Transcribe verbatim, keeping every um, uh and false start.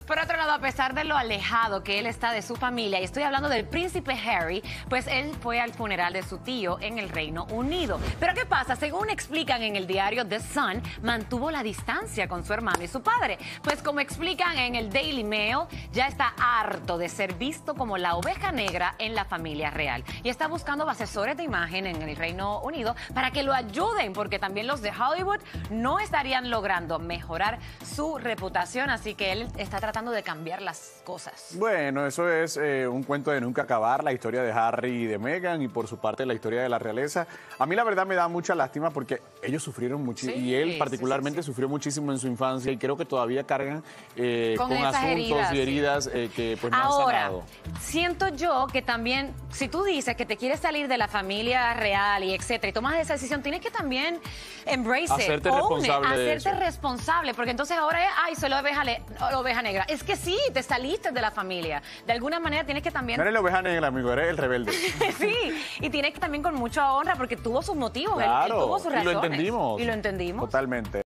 Por otro lado, a pesar de lo alejado que él está de su familia, y estoy hablando del príncipe Harry, pues él fue al funeral de su tío en el Reino Unido. Pero ¿qué pasa? Según explican en el diario The Sun, mantuvo la distancia con su hermano y su padre. Pues como explican en el Daily Mail, ya está harto de ser visto como la oveja negra en la familia real. Y está buscando asesores de imagen en el Reino Unido para que lo ayuden, porque también los de Hollywood no estarían logrando mejorar su reputación. Así que él está tratando tratando de cambiar las cosas. Bueno, eso es eh, un cuento de nunca acabar, la historia de Harry y de Meghan, y por su parte la historia de la realeza. A mí la verdad me da mucha lástima porque ellos sufrieron muchísimo, sí, y él particularmente sí, sí, sí. sufrió muchísimo en su infancia, y creo que todavía cargan eh, con, con asuntos heridas, y heridas sí. eh, que pues no Ahora, han sanado. siento yo que también, si tú dices que te quieres salir de la familia real y etcétera, y tomas esa decisión, tienes que también embrace Hacerte it, responsable own it, de hacerte eso. responsable, porque entonces ahora es, ay, soy la oveja, le, la oveja negra. Es que sí, te saliste de la familia. De alguna manera tienes que también... No eres la oveja negra, amigo, eres el rebelde. Sí, y tienes que también con mucha honra, porque tuvo sus motivos, Claro, él, él tuvo sus y lo razones. entendimos. Y lo entendimos. Totalmente.